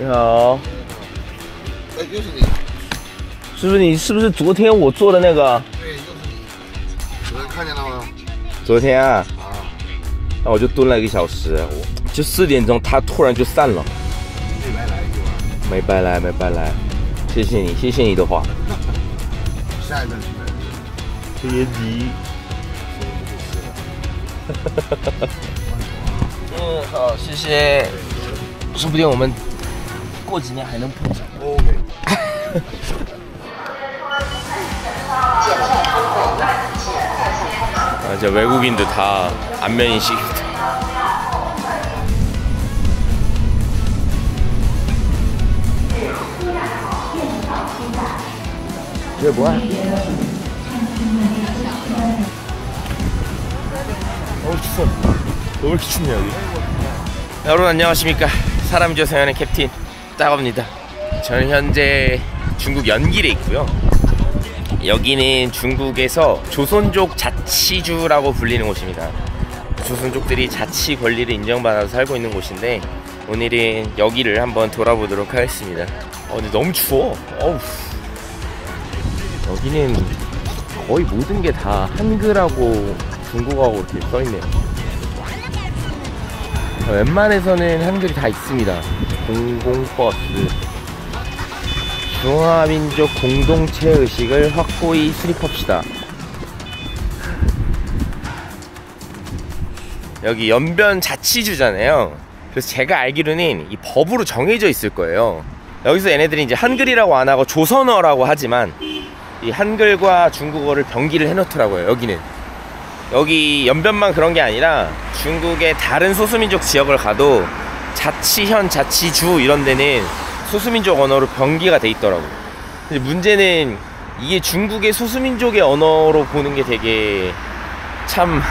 你好。 哎，又是你。 师傅，你是不是昨天我做的那个？ 对，又是你。昨天看见了吗？ 昨天啊。那我就蹲了1个小时，就4点钟，他突然就散了。 没白来是吧？ 没白来，没白来。谢谢你，谢谢你的话。 下一站去哪里？ 别急。好，谢谢。说不定我们过几年还能碰上。 OK。 이제 외국인들 다 안면인식. 이게 뭐야? 추워. 왜 이렇게 춥냐 여기? 여러분 안녕하십니까? 사람조 성현의 캡틴 따겁니다. 저는 현재 중국 연길에 있고요. 여기는 중국에서 조선족 자치주라고 불리는 곳입니다. 조선족들이 자치 권리를 인정받아서 살고 있는 곳인데 오늘은 여기를 한번 돌아보도록 하겠습니다. 근데 너무 추워. 어우. 여기는 거의 모든 게 다 한글하고 중국어하고 이렇게 써있네요. 웬만해서는 한글이 다 있습니다. 공공버스 중화민족 공동체 의식을 확고히 수립합시다. 여기 연변 자치주잖아요. 그래서 제가 알기로는 이 법으로 정해져 있을 거예요. 여기서 얘네들이 이제 한글이라고 안 하고 조선어라고 하지만 이 한글과 중국어를 병기를 해놓더라고요. 여기는 여기 연변만 그런 게 아니라 중국의 다른 소수민족 지역을 가도 자치현, 자치주 이런 데는 소수민족 언어로 병기가 돼 있더라고. 근데 문제는 이게 중국의 소수민족의 언어로 보는 게 되게 참.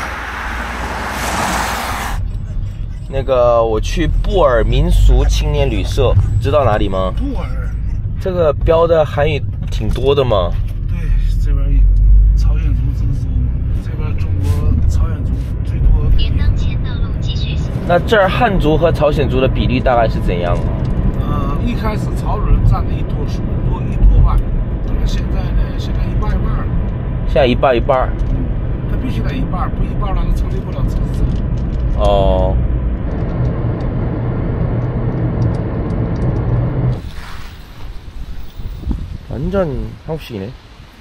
那个我去布尔民俗青年旅社，知道哪里吗？ 布尔。 这个标的汉语挺多的嘛。 对，这边朝鲜族自治，这边中国朝鲜族最多。沿当前道路继续行。 那这儿汉族和朝鲜族的比例大概是怎样啊？ 一开始潮人占了1多1多半，现在呢，现在一半一半。 现在一半一半。 他必须得一半，不一半了，他成立不了自治。 哦。완전 한국식이네.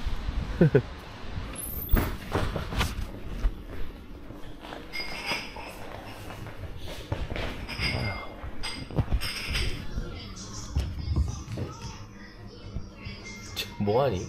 뭐하니?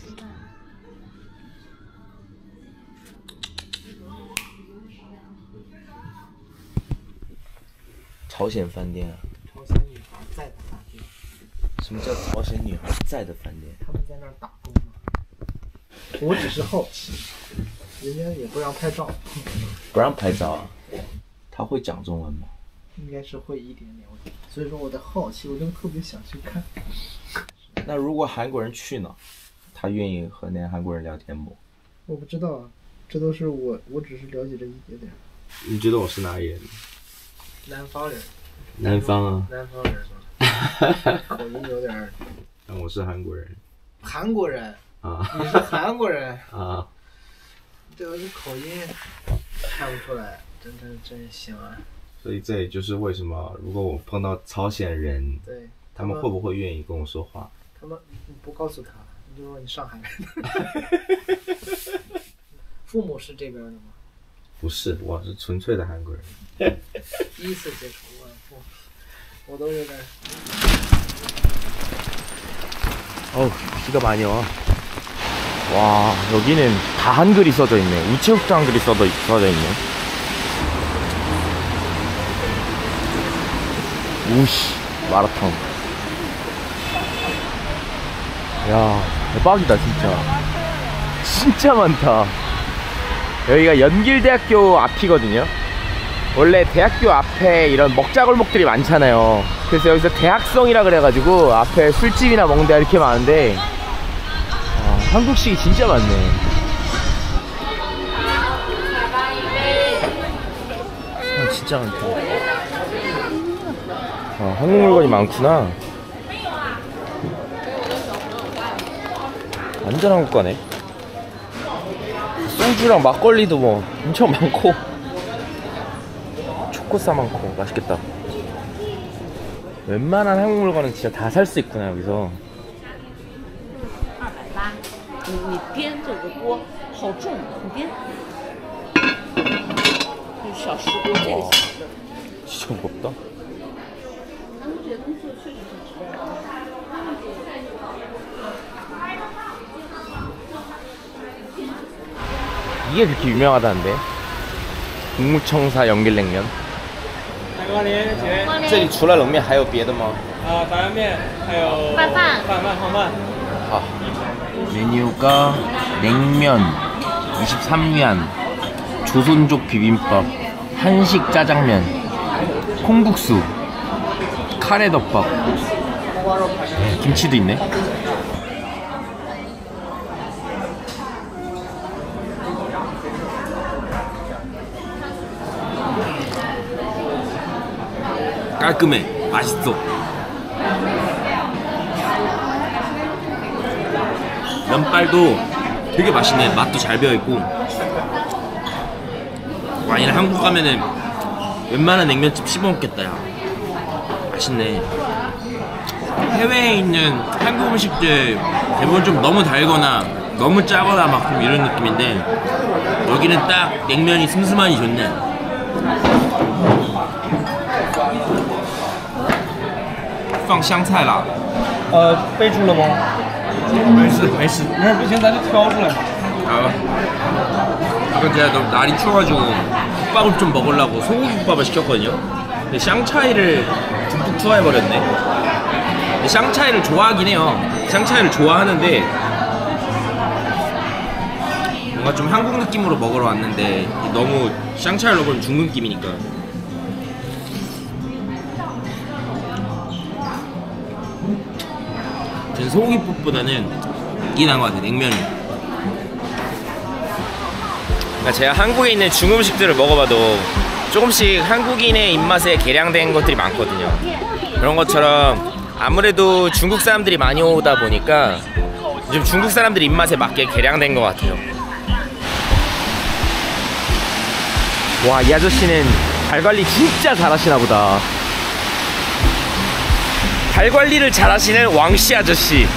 朝鲜饭店啊。 朝鲜女孩在的饭店。 什么叫朝鲜女孩在的饭店？ 他们在那儿打工呢。我只是好奇，人家也不让拍照。 不让拍照啊？他会讲中文吗？ 应该是会一点点，所以说我的好奇，我就特别想去看。 那如果韩国人去呢？他愿意和那韩国人聊天不？ 我不知道啊，这都是我只是了解这一点点。 你觉得我是哪里人？ 南方人。 南方啊。 南方人嘛。口音有点。 那我是韩国人。 韩国人啊？ 你是韩国人啊？ 这个是口音看不出来，真行啊。 所以这也就是为什么，如果我碰到朝鲜人， 对， 他们会不会愿意跟我说话？ 他们你不告诉他，你就说你上海人。父母是这边的吗？ 不是，我是纯粹的韩国人。 第一次接触我都有点。 비가 많이 와. 와, 여기는 다 한글이 써져 있네. 우체국도 한글이 써져 있네. 우씨, 마라탕. 야, 대박이다 진짜. 진짜 많다. 여기가 연길대학교 앞이거든요. 원래 대학교 앞에 이런 먹자골목들이 많잖아요. 그래서 여기서 대학성이라 그래가지고 앞에 술집이나 먹는 데가 이렇게 많은데 한국식이 진짜 많네. 진짜 많다. 한국 물건이 많구나. 완전 한국 가네. 소주랑 막걸리도 뭐 엄청 많고 초코사 많고 맛있겠다. 웬만한 한국 물건은 진짜 다 살 수 있구나 여기서. 你颠这个锅好重，你颠。小石锅这个小的。 진짜 무겁다. 이게 그렇게 유명하다는데. 국무청사 연길냉면. 这里除了冷面还有别的吗？ 炸酱面，还有拌饭泡饭。 아, 메뉴가 냉면 23위안, 조선족 비빔밥, 한식 짜장면, 콩국수, 카레덮밥, 김치도 있네. 깔끔해, 맛있어. 면발도 되게 맛있네. 맛도 잘 배어있고. 와, 얘는 한국 가면은 웬만한 냉면집 씹어먹겠다. 야, 맛있네. 해외에 있는 한국 음식들 대부분 좀 너무 달거나 너무 짜거나 막 좀 이런 느낌인데 여기는 딱 냉면이 슴슴하니 좋네.放香菜啦。 备注了吗？没事没事，一会儿不行咱就挑出来。 이건 제가 너무 날이 추워가지고 국밥을 좀 먹으려고 소고기국밥을 시켰거든요. 근데 샹차이를 듬뿍 투하해버렸네. 근데 샹차이를 좋아하긴 해요. 샹차이를 좋아하는데 뭔가 좀 한국 느낌으로 먹으러 왔는데 너무 샹차이를 먹으면 중국 느낌이니까. 전 소고기국보다는 이게 나은 것 같아요. 냉면이. 그러니까 제가 한국에 있는 중음식들을 먹어봐도 조금씩 한국인의 입맛에 개량된 것들이 많거든요. 그런 것처럼 아무래도 중국 사람들이 많이 오다 보니까 좀 중국 사람들 입맛에 맞게 개량된 것 같아요. 와, 이 아저씨는 발 관리 진짜 잘하시나 보다. 발 관리를 잘하시는 왕씨 아저씨.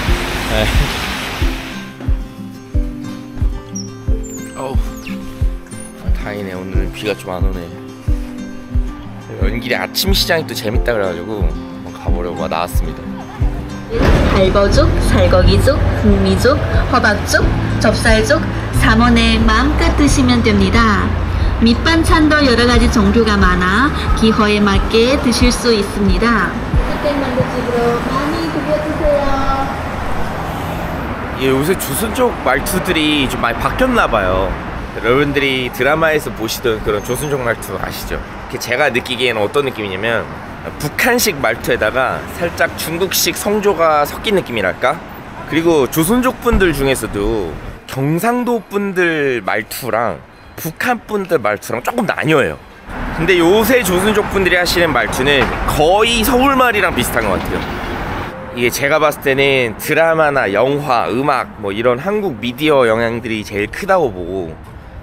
어우, 다행이네. 오늘은 비가 좀 안 오네. 연길에 아침 시장이 또 재밌다 그래가지고 한번 가보려고 나왔습니다. 발버죽, 살거기죽, 북미죽, 허밥죽, 접살죽, 삼원에 마음껏 드시면 됩니다. 밑반찬도 여러가지 종류가 많아 기호에 맞게 드실 수 있습니다. 만두집으로 많이 드셔주세요. 예, 요새 조선족 말투들이 좀 많이 바뀌었나봐요. 여러분들이 드라마에서 보시던 그런 조선족 말투 아시죠? 제가 느끼기에는 어떤 느낌이냐면 북한식 말투에다가 살짝 중국식 성조가 섞인 느낌이랄까? 그리고 조선족 분들 중에서도 경상도 분들 말투랑 북한 분들 말투랑 조금 나뉘어요. 근데 요새 조선족 분들이 하시는 말투는 거의 서울말이랑 비슷한 것 같아요. 이게 제가 봤을 때는 드라마나 영화, 음악 뭐 이런 한국 미디어 영향들이 제일 크다고 보고.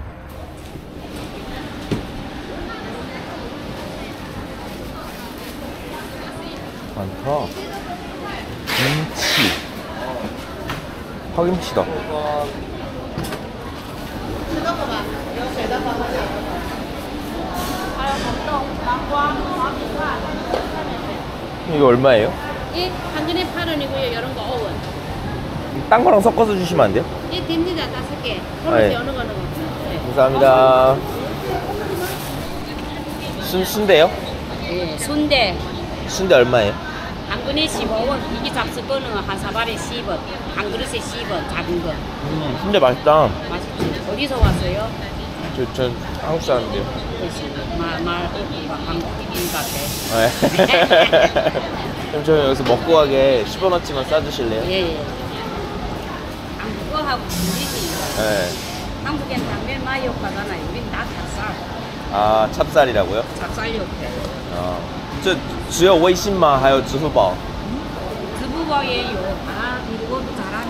많다. 김치. 파김치다. 이거 얼마예요? 예, 한 근에 8원이고요. 이런 거 5원. 딴 거랑 섞어서 주시면 안 돼요? 예, 됩니다. 5개. 네. 어느 거는 거. 네. 감사합니다. 순대요? 예, 순대. 순대 얼마예요? 한 근에 15원. 이게 잡수 거는 한 사발에 10원. 한 그릇에 10원. 작은 거. 순대 맛있다. 맛있지. 어디서 왔어요? 전 한국 사람인데요. 한국인 같아. 그럼 저희 여기서 먹고 가게 10원어치만 싸주실래요? 예, 예. 한국어하고 틀리지. 네. 한국엔 당면 많이 욕하잖아요. 우린 다 잘 싸. 아, 찹쌀이라고요? 炒菜600. 저, 只有微信吗? 还有支付宝? 지부바예요. 아, 이거도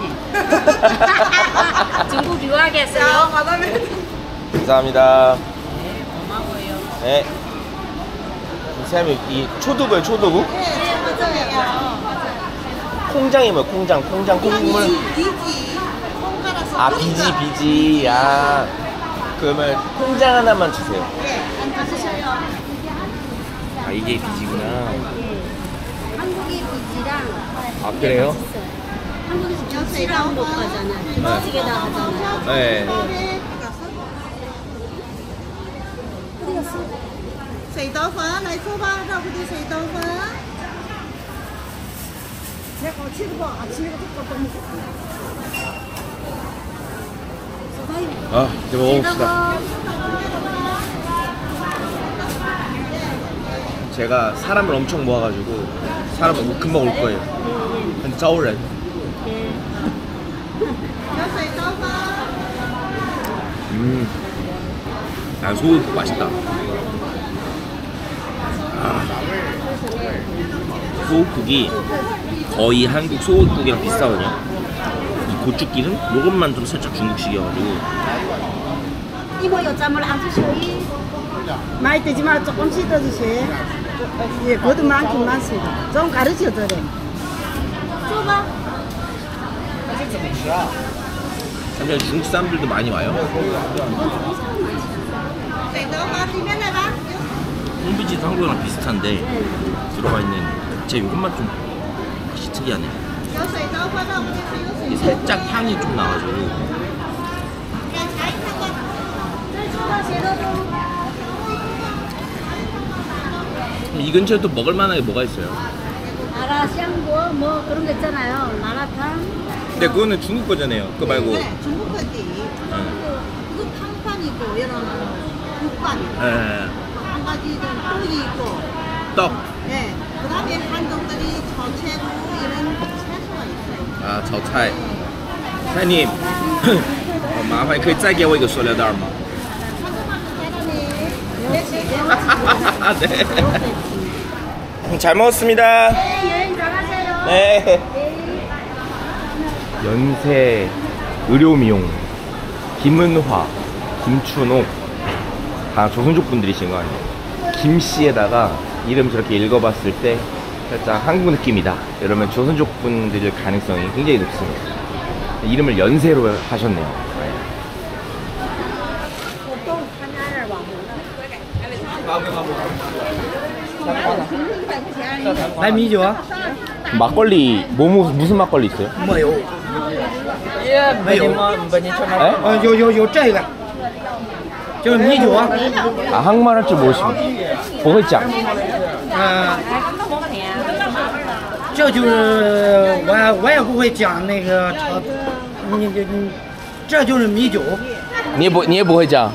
잘하네. 중국 유학했어요. 감사합니다. 네, 고마워요. 네. 선생님, 이 초두부예요, 초두부? 네, 맞아요. 콩장이 뭐예요, 콩장? 콩장, 콩물? 비지. 콩가라서. 아, 비지. 아. 그러면 콩장 하나만 주세요. 네, 안 드셔요. 아, 이게 비지구나. 한국의 비지랑 아, 그래요? 한국에서 김치랑 볶아잖아. 김치찌개다 하잖아. 네. 어디 갔어? 水豆粉来说吧，绕不掉水豆粉。내가 치즈버 아침에 조금 아, 이제 먹어봅시다. 제가 사람을 엄청 모아가지고 사람 금방 올 거예요. 한 짜오ren. 아, 소고기 맛있다. 아, 소고기국이 거의 한국 소고기국이랑 비슷하거든요. 이 고추기름? 요것만 좀 살짝 중국식이어가지고. 이모 여짬을 안 드셔요? 많이 드지 마. 조금씩 더 드세요. 예, 그것도 많긴 많습니다. 좀 가르쳐 드려. 줘봐. 사실 중국 사람들도 많이 와요. 홈비지도 한국이랑 비슷한데 들어가 있는 제 요것만 좀 맛이 특이하네. 이게 살짝 향이 좀 나가지고. 이 근처에 또 먹을 만한 게 뭐가 있어요? 마라샹궈 뭐 그런 거 있잖아요. 마라탕. 근데 그거는 중국 거잖아요. 그거 말고. 네, 중국 거지. 이거 탕판이고 이런 국밥. 네. 한 가지는 떡이 있고. 떡. 네. 그다음에 한정들이 저채고 이런 채소가 있어요. 아, 炒菜. 사장님, 麻烦可以再给我一个塑料袋吗? 네. 잘 먹었습니다. 네, 여행 잘하세요. 네. 연세 의료미용 김은화, 김춘옥 다 조선족 분들이신 거 아니에요? 김씨에다가 이름 저렇게 읽어봤을 때 살짝 한국 느낌이다 이러면 조선족 분들일 가능성이 굉장히 높습니다. 이름을 연세로 하셨네요. 来米酒啊？ 막걸리 무슨 막걸리 있어요? 没有，没有吗？有这个，就是米酒啊。 아, 한국말 할 줄 모르시면 不会讲. 这就是我也不会讲那个炒，你这就是米酒。 你也不会讲.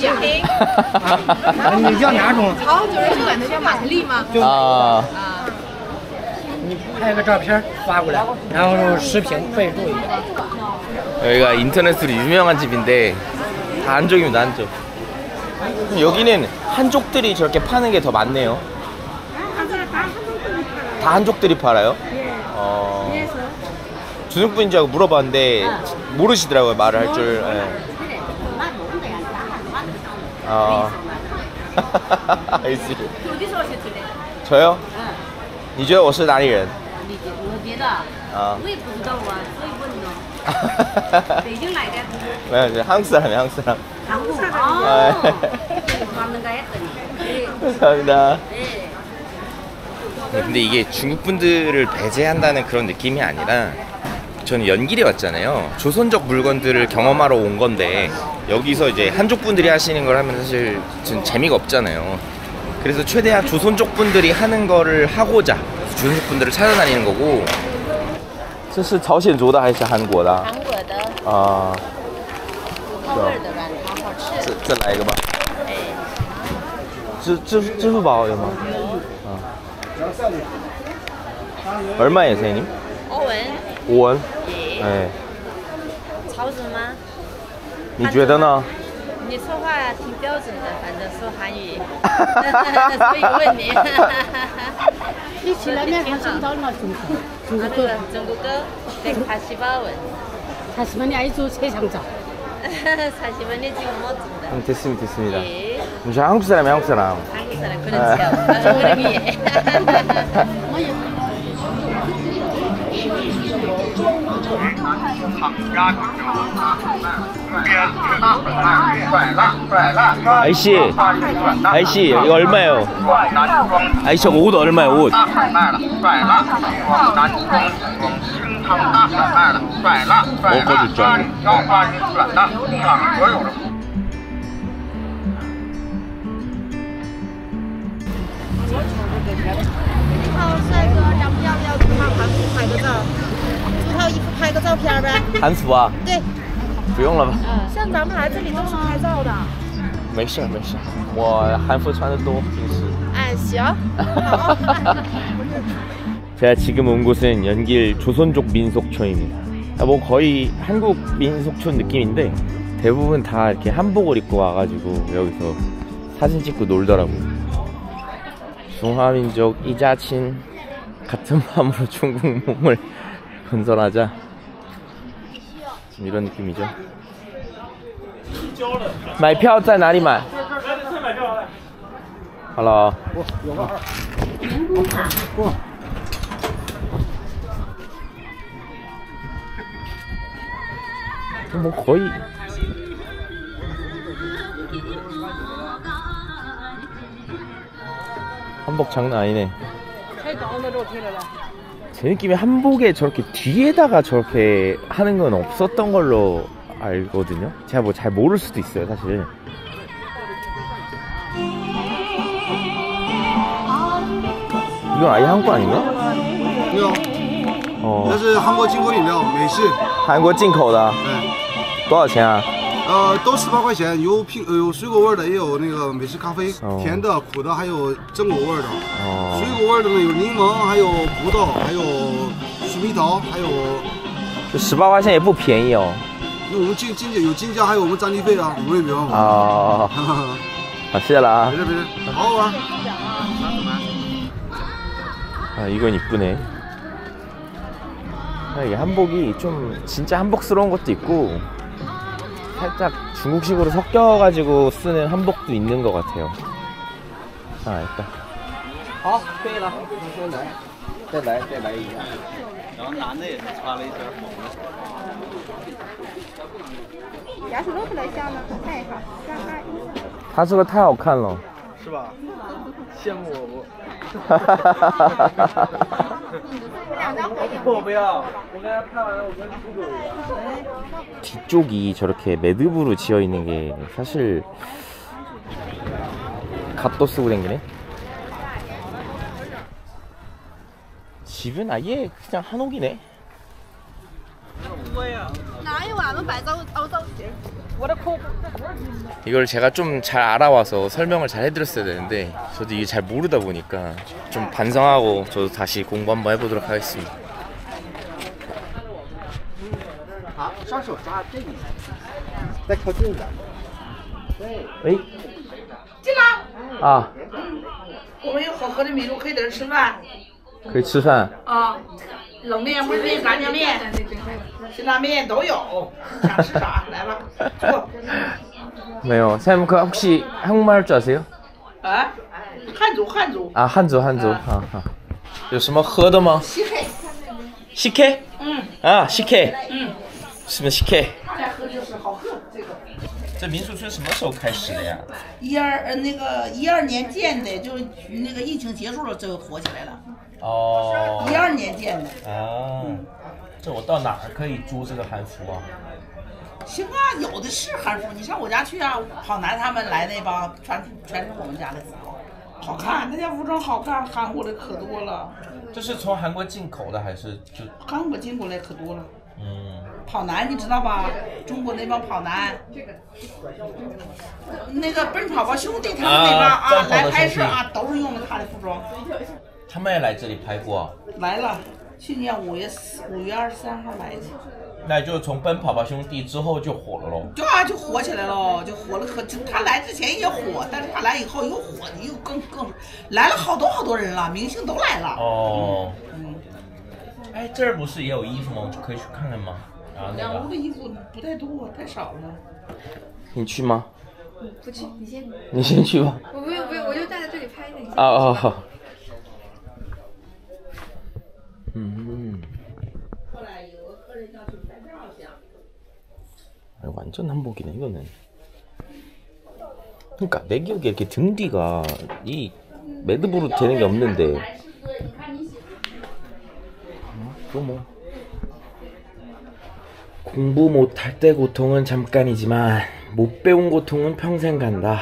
你要哪种？ 潮就是这碗的叫马克利吗？ 아, 你拍个照片发过来，然后视频备注一下。 여기가 인터넷으로 유명한 집인데 다 한족입니다. 한족. 여기는 한족들이 저렇게 파는 게 더 많네요. 다 한족들이 팔아요? 주중분인 줄 알고 물어봤는데 모르시더라고요. 말을 할 줄. 예. I see. 저요? 你觉得我是哪里人? 我觉得我也不知道啊，所以问呢。北京来的。 네, 한국 사람이에요, 한국 사람. 한국 사람. 맞는가 했더니. 감사합니다. 네. 네, 근데 이게 중국 분들을 배제한다는 그런 느낌이 아니라 저는 연길에 왔잖아요. 조선족 물건들을 경험하러 온 건데 여기서 이제 한족 분들이 하시는 걸 하면 사실 좀 재미가 없잖아요. 그래서 최대한 조선족 분들이 하는 거를 하고자 조선족 분들을 찾아다니는 거고. 这是朝鲜族的还是韩国的? 韩国的。 啊。 口味的软糖好吃。 再来一个吧。支付宝有吗? 얼마예요, 선생님? 5원. 5원. 네. 超值吗？ 你觉得呢? 你说话挺标准的，反正说韩语，所以问你。 你去那边看中招了中国歌， 中国歌140원. 40원 아니죠 세상자. 40원이 지금 뭐 준다. 됐습니다, 됐습니다. 예. 저 한국 사람이에요, 한국 사람. 한국 사람 그렇죠. 우리 위에. 哎씨 아이씨 이거 얼마예요? 아이씨 저거 옷 얼마예요 옷? 먹어줄 줄 알고. 한수啊？对，不用了吧？ 像咱们来这里都是拍照的。 没事没事，我韩服穿得多平时。 哎，行。 제가 지금 온 곳은 연길 조선족 민속촌입니다. 뭐 거의 한국 민속촌 느낌인데 대부분 다 이렇게 한복을 입고 와가지고 여기서 사진 찍고 놀더라고요. 중화민족 이자친 같은 마음으로 중국 몸을 건설하자. 좀 이런 느낌이죠. 买票在哪里买？好了。 뭐 거의 한복 장난 아니네. 제 느낌에 한복에 저렇게 뒤에다가 저렇게 하는 건 없었던 걸로 알거든요. 제가 뭐 잘 모를 수도 있어요 사실. 이건 아예 한국 아닌가? 对啊，这是韩国进口饮料，美式。 韩国进口的。多少钱啊？ 都18块钱，有水果味的，也有那个美式咖啡，甜的、苦的，还有榛果味的。水果味的呢有柠檬，还有葡萄，还有水蜜桃，还有。 这18块钱也不便宜哦。 那我们有进价，还有我们占地费啊，5位表。 哦。好，谢了啊。 别的，好好玩。 아 이건 이쁘네. 이 한복이 좀 진짜 한복스러운 것도 있고 살짝 중국식으로 섞여가지고 쓰는 한복도 있는 것 같아요. 아 알겠다. 好，可以了，再来一个。 然后男的也是穿了一身红的。 牙齿露出来像呢，看一下。 他这个太好看了。 是吧？羡慕我不？ 我不要，我刚才拍完了，我跟猪狗一样。 뒤쪽이 저렇게 매듭으로 지어 있는 게 사실 갓도 쓰고 댕기네. 집은 아예 그냥 한옥이네. 이걸 제가 좀 잘 알아와서 설명을 잘 해드렸어야 되는데 저도 이게 잘 모르다 보니까 좀 반성하고 저도 다시 공부 한번 해보도록 하겠습니다. 好，双手抓这里，再靠近点。对。 喂。 进来。 啊。 我们有好喝的米露，可以在这吃饭。 可以吃饭。 啊，冷面、焖面、炸酱面、辛拉面都有，想吃啥来吧，坐。 왜요? 사장님 그 혹시 한국말 할 줄 아세요? 啊，汉族。 아 한족. 아. 有什么喝的吗？ 식혜。 啊식혜。 什么식혜？ 再喝就是好喝这个。 这民俗村什么时候开始的呀 ？12年建的，就是那个疫情结束了就火起来了。 哦。 12年建的。 啊。这我到哪儿可以租这个韩服啊？ 行啊，有的是韩服，你上我家去啊。跑男他们来那帮，全是我们家的服，好看，那家服装好看，韩国的可多了。 这是从韩国进口的还是就？ 韩国进过来可多了。跑男你知道吧？中国那帮跑男，那个奔跑吧兄弟他们那帮啊来拍摄啊，都是用的他的服装。 他们也来这里拍过。 来了，去年5月23号来的。 那就从《奔跑吧兄弟》之后就火了喽。 对啊，就火起来了，就火了。他来之前也火，但是他来以后又火，又更来了好多人了，明星都来了。 哦。哎，这儿不是也有衣服吗？我可以去看看吗？啊，那两屋的衣服不太多，太少了。 你去吗？ 不去，你先。 你先去吧。 我不用，我就站在这里拍你。 哦。완전 한복이네 이거는. 그러니까 내 기억에 이렇게 등 뒤가 이 매듭으로 되는 게 없는데. 또 뭐. 공부 못할 때 고통은 잠깐이지만 못 배운 고통은 평생 간다.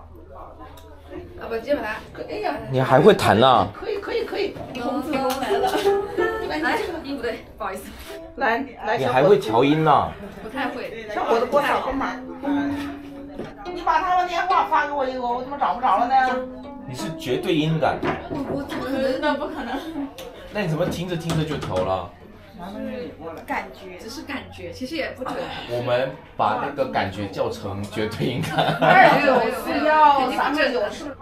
你还会弹呢？ 可以。 红子来了，来，不对，不好意思。 来， 你还会调音呢？ 不太会。 小伙子给我扫号码。你把他们电话发给我一个，我怎么找不着了呢？ 你是绝对音感。 我怎么可能？那不可能。 那你怎么听着听着就调了？ 感觉，只是感觉，其实也不准。 我们把那个感觉叫成绝对音感。 294要390。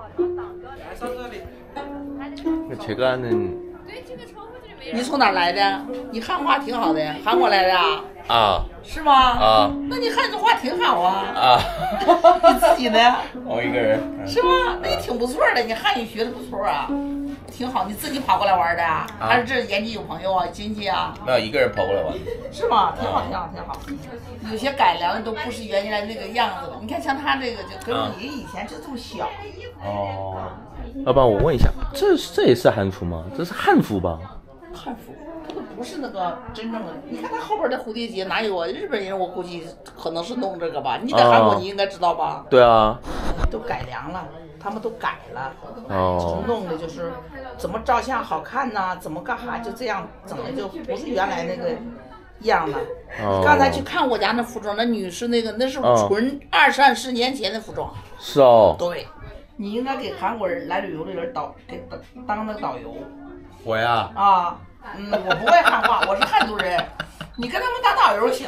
제가 아는. 你从哪来的？你汉话挺好的，韩国来的啊？ 啊。 是吗？ 啊。 那你汉族话挺好啊。 啊。 你自己呢？ 我一个人。 是吗？那也挺不错的，你汉语学的不错啊，挺好。你自己跑过来玩的，还是这延吉有朋友啊、亲戚啊？ 没有，一个人跑过来玩。 是吗？挺好。有些改良的都不是原来那个样子了。你看像他这个，就跟你以前就这么小。 哦。老板，我问一下，这也是汉服吗？这是汉服吧？ 汉服，它都不是那个真正的。你看它后边的蝴蝶结哪有啊？日本人我估计可能是弄这个吧。你在韩国你应该知道吧？ 对啊。 都改良了，他们都改了。 哦。 弄的就是怎么照相好看呐，怎么干啥就这样整的，就不是原来那个样了。刚才去看我家那服装，那女士那个那是纯20-30年前的服装。 是哦。 对。你应该给韩国人来旅游的人当那个导游。 我呀。 啊，我不会汉话，我是汉族人，你跟他们当导游行。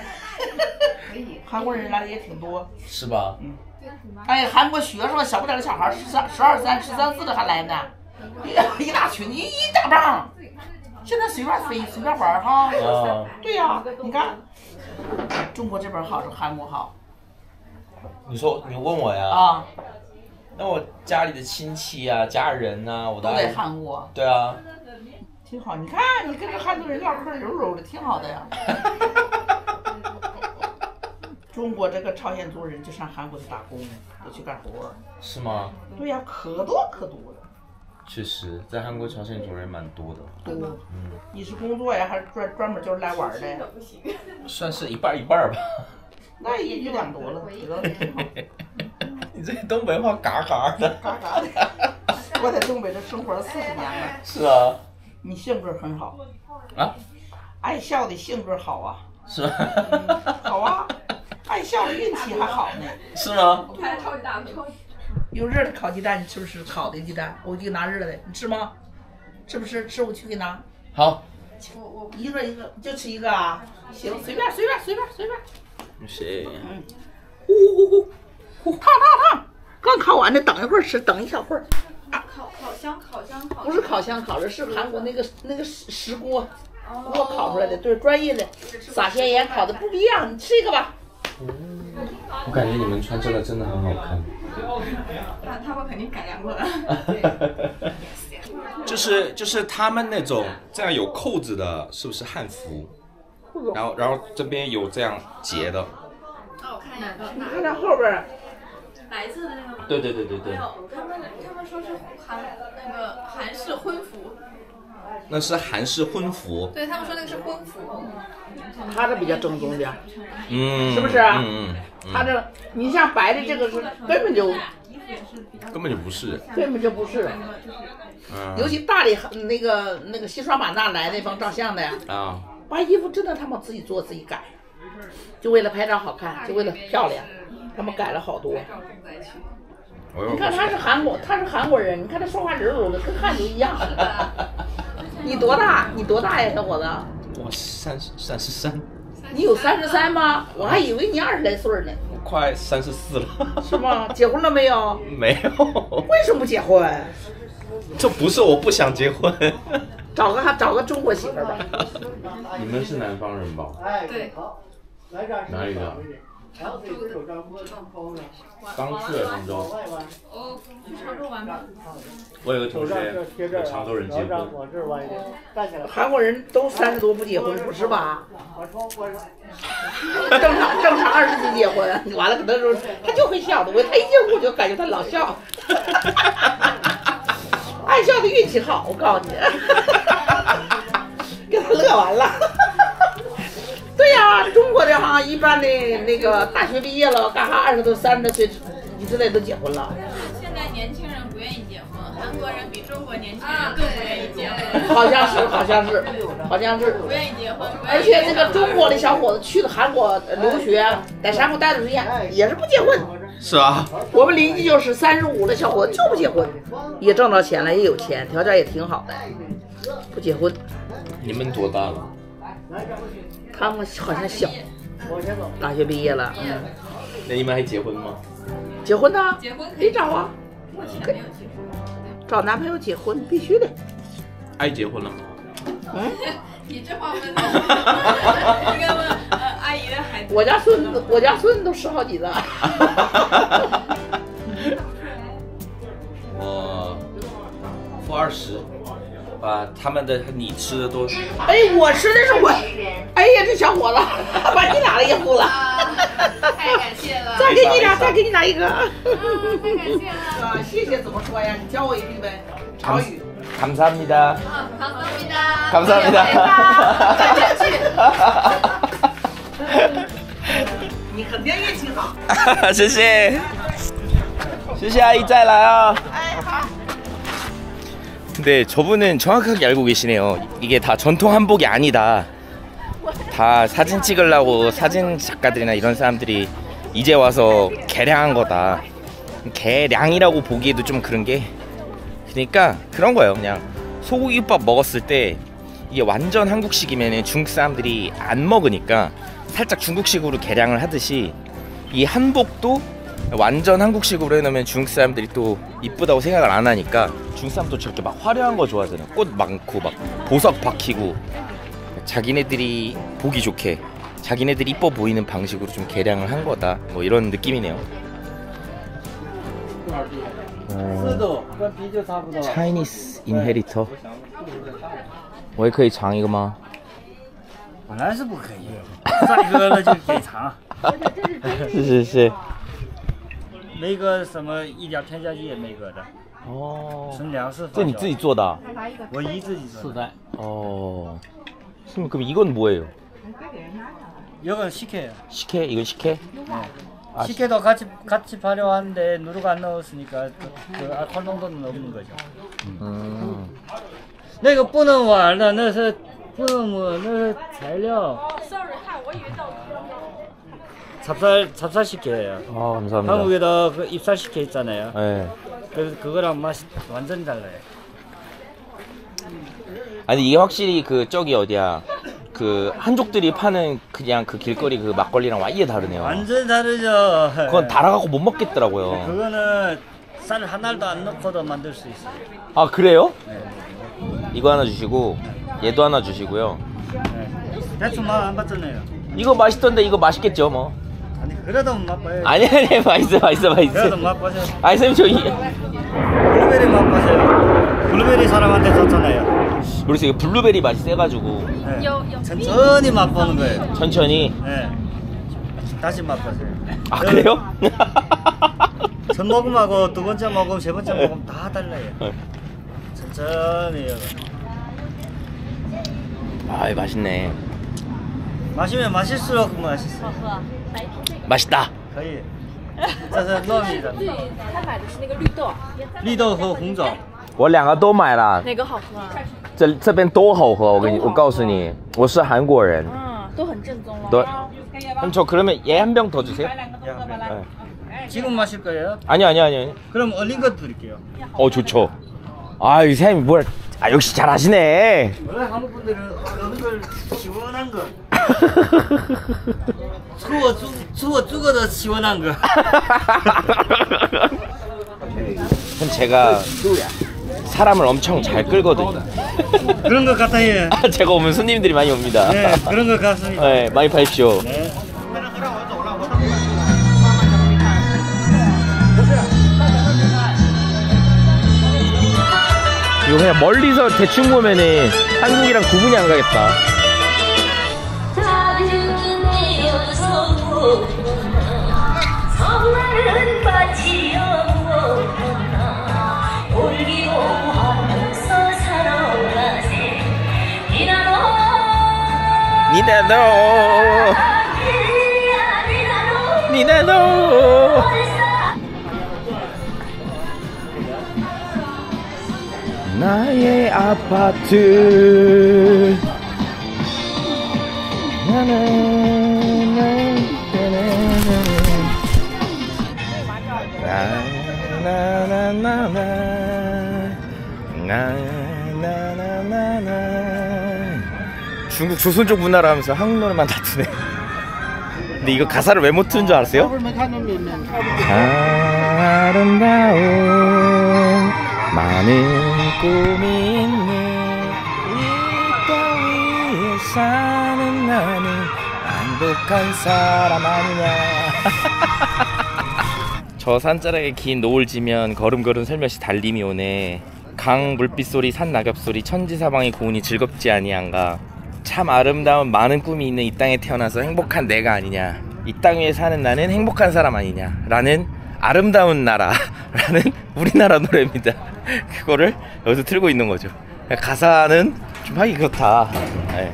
韩国人来的也挺多。 是吧？ 哎，韩国学生小不点的小孩，12、13、13、14的还来呢，一大群，一大帮。现在随便飞，随便玩哈。对呀，你看，中国这边好，是韩国好。 你问我呀？ 啊。 那我家里的亲戚啊、家人啊，我都在韩国。 对啊， 挺好。你看，你跟这汉族人唠嗑柔柔的，挺好的呀。中国这个朝鲜族人就上韩国去打工，都去干活。 是吗？ 对呀，可多了。 确实，在韩国朝鲜族人蛮多的。 多。你是工作呀，还是专门就是来玩的？ 算是一半吧。 那也就2多了，觉得挺好。 你这东北话嘎嘎的。 嘎嘎的。我在东北这生活了40年了。 是啊。 你性格很好。 啊？ 爱笑的性格好啊。 是吗？ 好啊，爱笑的运气还好呢。 是吗？ 我还炒鸡蛋。 有热的烤鸡蛋，你吃不吃？烤的鸡蛋，我就拿热的，你吃吗？吃不吃？吃我去给你拿。 好。 我一个就吃一个啊。行，随便。 行。 烫，刚烤完的，等一会儿吃，等一小会儿。 烤箱。 不是烤箱烤的，是韩国那个石锅烤出来的，对，专业的撒咸盐烤的不一样，你吃一个吧。 我感觉你们穿这个真的很好看。 他们肯定改良过的。 就是他们那种这样有扣子的，是不是汉服？然后这边有这样结的。 我看一下， 你看它后边。 白色的那个吗？ 对。 没有，他们说是韩式婚服。 那是韩式婚服。 对他们说那个是婚服。 他这比较正宗点。是不是？他这你像白的这个是根本就不是。根本就不是。尤其大理那个西双版纳来那帮照相的呀。 啊。 把衣服真的他们自己做自己改，就为了拍照好看，就为了漂亮。他们改了好多。你看他是韩国人，你看他说话柔柔的，跟汉族一样。你多大呀，小伙子？ 我33。 你有33吗？我还以为你20来岁呢。 我快34了。 是吗？结婚了没有？ 没有。 为什么不结婚？ 这不是我不想结婚。 找个中国媳妇吧。 你们是南方人吧？ 对。 哪里的？刚去了常州。 哦，去常州玩吧。 我有个同学，有常州人结婚。 韩国人都30多不结婚，不是吧？正常20几结婚，完了可能说他就会笑的，他一结婚我就感觉他老笑，爱笑的运气好，我告诉你，给他乐完了。对呀，中国的哈，一般的那个大学毕业了，干哈20多、30多岁之类都结婚了。 现在年轻人不愿意结婚，韩国人比中国年轻人更不愿意结婚。 好像是不愿意结婚。 而且那个中国的小伙子去了韩国留学，在韩国待的时间也是不结婚。 是啊。 我们邻居就是35的小伙子就不结婚，也挣到钱了，也有钱，条件也挺好的，不结婚。 你们多大了？ 他们好像小，大学毕业了。 那你们还结婚吗？ 结婚呢？ 结婚可以找啊。 目前没有结婚。 找男朋友结婚必须的。 爱结婚了吗？ 你这话问的，应该问阿姨的孩子。 我家孙子都10好几了。 我付20。把他们的你吃的都， 哎，我吃的是我，哎呀，这小伙子把你俩的也付了， 太感谢了， 再给你拿一个， 太感谢了， 谢谢怎么说呀？你教我一句呗，潮语。 감사합니다。 감사합니다。 你肯定运气好。 谢谢，谢谢阿姨再来啊。 哎，好。 근데 저분은 정확하게 알고 계시네요. 이게 다 전통 한복이 아니다. 다 사진 찍으려고 사진 작가들이나 이런 사람들이 이제 와서 개량한 거다. 개량이라고 보기에도 좀 그런 게, 그러니까 그런 거예요. 그냥 소고기밥 먹었을 때 이게 완전 한국식이면 중국 사람들이 안 먹으니까 살짝 중국식으로 개량을 하듯이 이 한복도 완전 한국식으로 해놓으면 중국 사람들이 또 이쁘다고 생각을 안 하니까 중국 사람도 저렇게 막 화려한 거 좋아하잖아요. 꽃 많고 막 보석 박히고 자기네들이 보기 좋게 자기네들이 이뻐 보이는 방식으로 좀 개량을 한 거다. 뭐 이런 느낌이네요. Chinese inheritor 我也可以尝一个吗？ 本来是不可以，帅哥了就给尝。 是。 那个什么医疗添加剂也没个的。 哦。 纯粮食。 这你自己做的？ 我自己做的。 哦. 그럼 이건 뭐예요? 이건 식혜예요. 식혜? 이건 식혜? 네. 식혜도 같이 발효하는데 누룩 안 넣었으니까 그 알코올 농도는 없는 거죠. 那个不能玩的，那是不能摸，那是材料。Sorry， 我以为到。 찹쌀 식혜예요. 감사합니다. 한국에도 그 잎살 식혜 있잖아요. 네. 그래서 그거랑 맛이 완전 달라요. 아니 이게 확실히 그 저기 어디야? 그 한족들이 파는 그냥 그 길거리 그 막걸리랑 완전 다르네요. 완전 다르죠. 그건 달아갖고 못 먹겠더라고요. 그거는 쌀 한 알도 안 넣고도 만들 수 있어요. 아 그래요? 네. 이거 하나 주시고 얘도 하나 주시고요. 네. 대충 맛 안 봤잖아요. 이거 맛있던데 이거 맛있겠죠 뭐. 아니 그래도 맛봐요. 아니 맛있어. 그래도 맛봐세요. 아니 선생님 저희 블루베리 맛봐세요. 블루베리 사람한테 좋잖아요. 그래서 이거 블루베리 맛이 세가지고 네. 천천히 맛보는 거예요. 천천히. 네. 다시 맛봐세요. 아 그래요? 첫 모금하고 두 번째 모금, 세 번째 모금 다 달라요. 천천히요. 아 맛있네. 마시면 마실수록 맛있어. 맛있다. 可以，这是糯米的。 他买的是那个绿豆。 绿豆和红枣。 我两个都买了。 哪个好喝啊？ 这边都好喝，我告诉你，我是韩国人。 都很正宗了。 네. 그럼 저 그러면 얘 한 병 더 주세요. 네. 지금 마실 거예요? 아니요. 그럼 얼린 것 드릴게요. 좋죠. 아, 이 사람이 뭘? 아 역시 잘하시네. 원래 한국 분들은 얼린 걸 시원한 거. 죽어도 시원한 거. 제가 사람을 엄청 잘 끌거든요. 그런 것 같아요. 제가 오면 손님들이 많이 옵니다. 네, 그런 것 같습니다. 네, 많이 봐십시오. 네. 이거 그냥 멀리서 대충 보면은 한국이랑 구분이 안 가겠다. 니나노 나의 아파트 중국 조선족 문화라 하면서 한국 노래만 다 트네. 근데 이거 가사를 왜 못 트는 줄 알았어요? 아름다운 많은 꿈이 있네 이 땅 위에 사는 나는 행복한 사람 아니냐. 저 산자락에 긴 노을 지면 걸음걸음 살며시 달림이 오네. 강 물빛소리 산 낙엽소리 천지사방의 고운이 즐겁지 아니한가. 참 아름다운 많은 꿈이 있는 이 땅에 태어나서 행복한 내가 아니냐. 이 땅 위에 사는 나는 행복한 사람 아니냐 라는 아름다운 나라라는 우리나라 노래입니다. 그거를 여기서 틀고 있는 거죠. 가사는 좀 하기 그렇다. 네.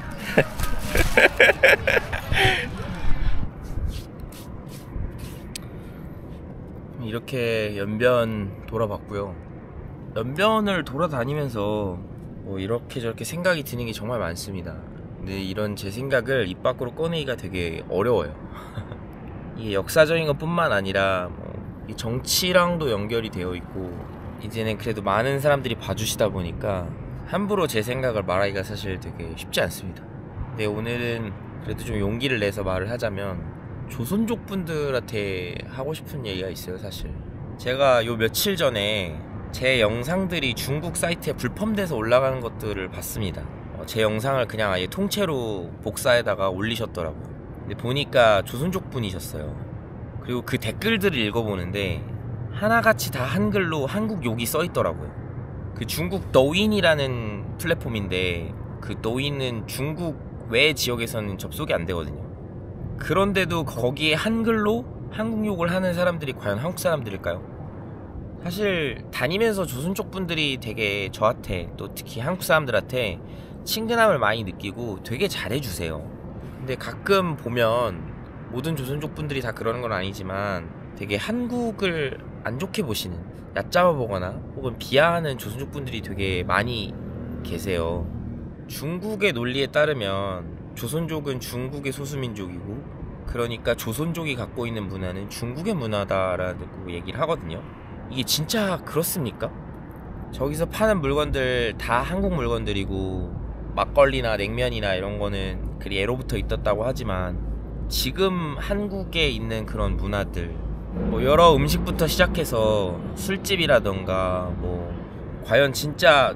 이렇게 연변 돌아봤고요. 연변을 돌아다니면서 뭐 이렇게 저렇게 생각이 드는 게 정말 많습니다. 근데 이런 제 생각을 입 밖으로 꺼내기가 되게 어려워요. 이게 역사적인 것 뿐만 아니라 뭐 정치랑도 연결이 되어 있고 이제는 그래도 많은 사람들이 봐주시다 보니까 함부로 제 생각을 말하기가 사실 되게 쉽지 않습니다. 근데 오늘은 그래도 좀 용기를 내서 말을 하자면 조선족 분들한테 하고 싶은 얘기가 있어요. 사실 제가 요 며칠 전에 제 영상들이 중국 사이트에 불펌돼서 올라가는 것들을 봤습니다. 제 영상을 그냥 아예 통째로 복사해다가 올리셨더라고요. 근데 보니까 조선족 분이셨어요. 그리고 그 댓글들을 읽어보는데 하나같이 다 한글로 한국 욕이 써있더라고요. 그 중국 더윈이라는 플랫폼인데 그 더윈은 중국 외 지역에서는 접속이 안 되거든요. 그런데도 거기에 한글로 한국 욕을 하는 사람들이 과연 한국 사람들일까요? 사실 다니면서 조선족 분들이 되게 저한테 또 특히 한국 사람들한테 친근함을 많이 느끼고 되게 잘해주세요. 근데 가끔 보면 모든 조선족 분들이 다 그러는 건 아니지만 되게 한국을 안 좋게 보시는, 얕잡아 보거나 혹은 비하하는 조선족 분들이 되게 많이 계세요. 중국의 논리에 따르면 조선족은 중국의 소수민족이고 그러니까 조선족이 갖고 있는 문화는 중국의 문화다라고 얘기를 하거든요. 이게 진짜 그렇습니까? 저기서 파는 물건들 다 한국 물건들이고 막걸리나 냉면이나 이런 거는 그리 예로부터 있었다고 하지만 지금 한국에 있는 그런 문화들 뭐 여러 음식부터 시작해서 술집이라던가 뭐 과연 진짜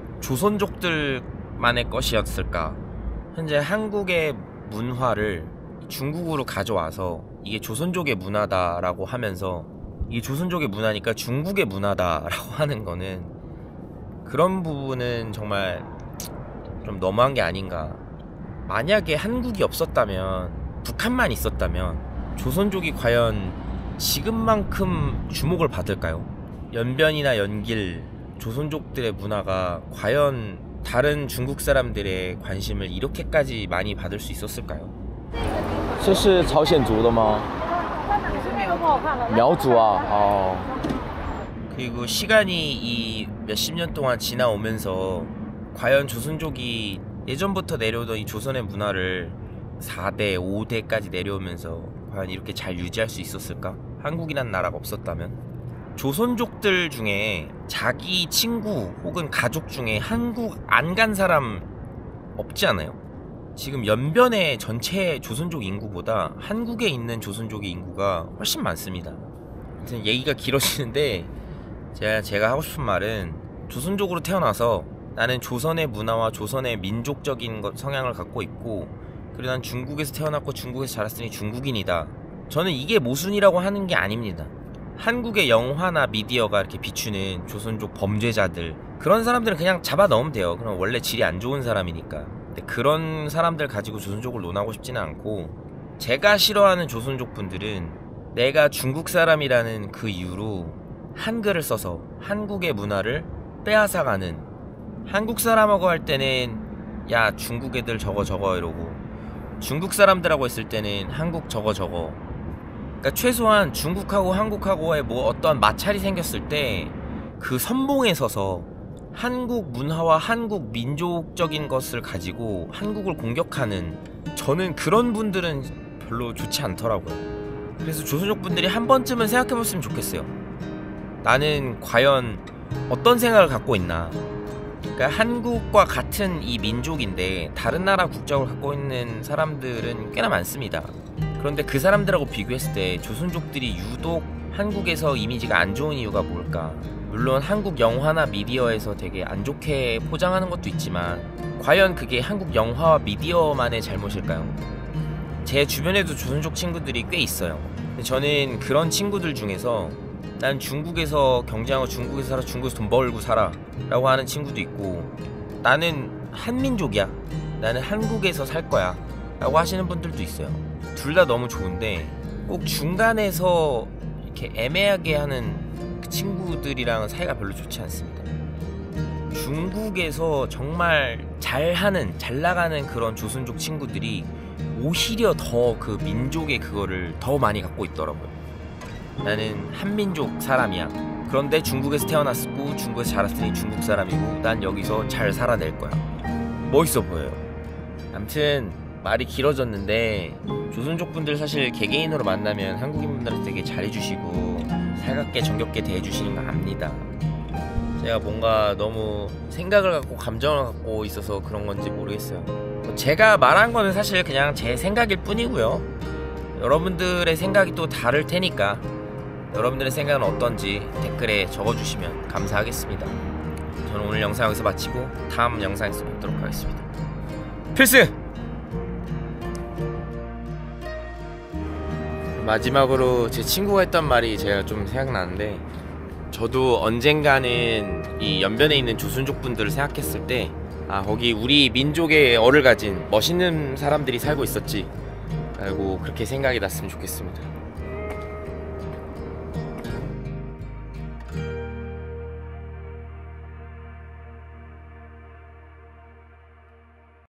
조선족들만의 것이었을까? 현재 한국의 문화를 중국으로 가져와서 이게 조선족의 문화다라고 하면서 이게 조선족의 문화니까 중국의 문화다라고 하는 거는 그런 부분은 정말 좀 너무한 게 아닌가. 만약에 한국이 없었다면, 북한만 있었다면 조선족이 과연 지금만큼 주목을 받을까요? 연변이나 연길, 조선족들의 문화가 과연 다른 중국 사람들의 관심을 이렇게까지 많이 받을 수 있었을까요? 这是朝鲜族的吗?苗族啊. 그리고 시간이 이 몇십 년 동안 지나오면서 과연 조선족이 예전부터 내려오던 이 조선의 문화를 4대, 5대까지 내려오면서 과연 이렇게 잘 유지할 수 있었을까? 한국이란 나라가 없었다면? 조선족들 중에 자기 친구 혹은 가족 중에 한국 안 간 사람 없지 않아요? 지금 연변의 전체 조선족 인구보다 한국에 있는 조선족의 인구가 훨씬 많습니다. 아무튼 얘기가 길어지는데 제가 하고 싶은 말은 조선족으로 태어나서 나는 조선의 문화와 조선의 민족적인 성향을 갖고 있고 그리고 난 중국에서 태어났고 중국에서 자랐으니 중국인이다. 저는 이게 모순이라고 하는 게 아닙니다. 한국의 영화나 미디어가 이렇게 비추는 조선족 범죄자들 그런 사람들은 그냥 잡아 넣으면 돼요. 그럼 원래 질이 안 좋은 사람이니까. 근데 그런 사람들 가지고 조선족을 논하고 싶지는 않고 제가 싫어하는 조선족 분들은 내가 중국 사람이라는 그 이유로 한글을 써서 한국의 문화를 빼앗아가는 한국 사람하고 할 때는 야 중국 애들 저거 이러고 중국 사람들하고 했을 때는 한국 저거 그러니까 최소한 중국하고 한국하고의 뭐 어떠한 마찰이 생겼을 때 그 선봉에 서서 한국 문화와 한국 민족적인 것을 가지고 한국을 공격하는 저는 그런 분들은 별로 좋지 않더라고요. 그래서 조선족 분들이 한 번쯤은 생각해 봤으면 좋겠어요. 나는 과연 어떤 생각을 갖고 있나. 그러니까 한국과 같은 이 민족인데 다른 나라 국적을 갖고 있는 사람들은 꽤나 많습니다. 그런데 그 사람들하고 비교했을 때 조선족들이 유독 한국에서 이미지가 안 좋은 이유가 뭘까? 물론 한국 영화나 미디어에서 되게 안 좋게 포장하는 것도 있지만 과연 그게 한국 영화와 미디어만의 잘못일까요? 제 주변에도 조선족 친구들이 꽤 있어요. 근데 저는 그런 친구들 중에서 난 중국에서 경쟁하고 중국에서 살아 중국에서 돈 벌고 살아 라고 하는 친구도 있고 나는 한민족이야 나는 한국에서 살 거야 라고 하시는 분들도 있어요. 둘 다 너무 좋은데 꼭 중간에서 이렇게 애매하게 하는 그 친구들이랑 사이가 별로 좋지 않습니다. 중국에서 정말 잘하는 잘 나가는 그런 조선족 친구들이 오히려 더 그 민족의 그거를 더 많이 갖고 있더라고요. 나는 한민족 사람이야. 그런데 중국에서 태어났고 중국에서 자랐으니 중국 사람이고 난 여기서 잘 살아낼 거야. 멋있어 보여요. 아무튼 말이 길어졌는데 조선족 분들 사실 개개인으로 만나면 한국인 분들한테 되게 잘해주시고 살갑게 정겹게 대해주시는 거 압니다. 제가 뭔가 너무 생각을 갖고 감정을 갖고 있어서 그런 건지 모르겠어요. 제가 말한 거는 사실 그냥 제 생각일 뿐이고요. 여러분들의 생각이 또 다를 테니까 여러분들의 생각은 어떤지 댓글에 적어주시면 감사하겠습니다. 저는 오늘 영상 여기서 마치고 다음 영상에서 뵙도록 하겠습니다. 필승! 마지막으로 제 친구가 했던 말이 제가 좀 생각나는데 저도 언젠가는 이 연변에 있는 조선족 분들을 생각했을 때 아 거기 우리 민족의 얼을 가진 멋있는 사람들이 살고 있었지 라고 그렇게 생각이 났으면 좋겠습니다.